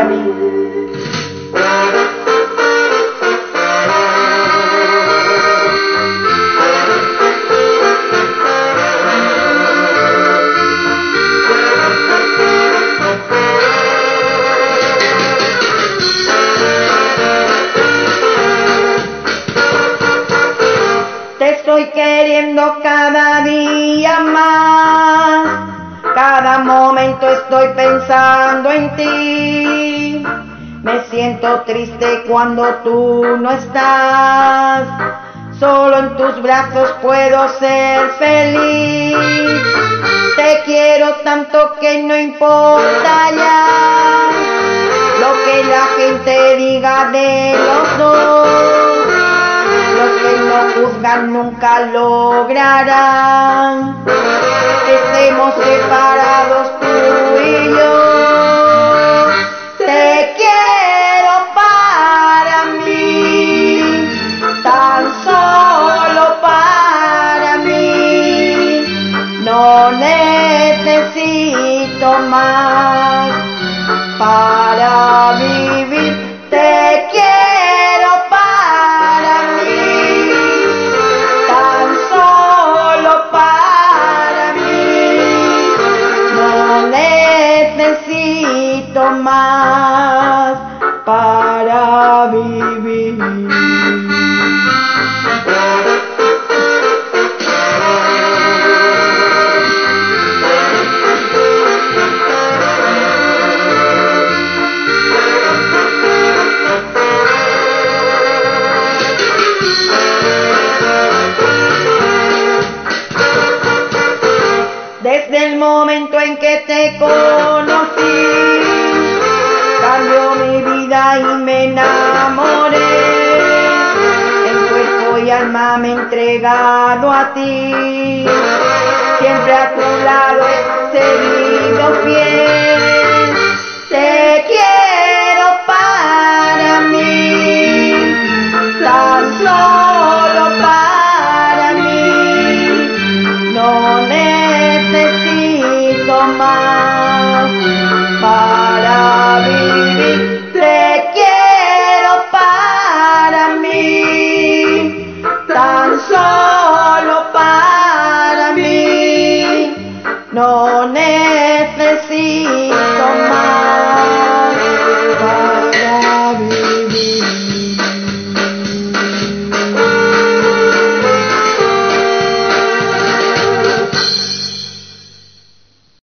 mí. Te estoy queriendo cada día más, cada momento estoy pensando en ti. Me siento triste cuando tú no estás, solo en tus brazos puedo ser feliz. Te quiero tanto que no importa ya lo que la gente diga de los dos. Los que no juzgan nunca lograrán que estemos separados tú y yo. Te quiero para mí, tan solo para mí. No necesito más para vivir. Te quiero para mí, tan solo para mí. No necesito más para vivir. Desde el momento en que te conocí, cambió mi vida y me enamoré. En cuerpo y alma me he entregado a ti, siempre a tu lado he seguido fiel.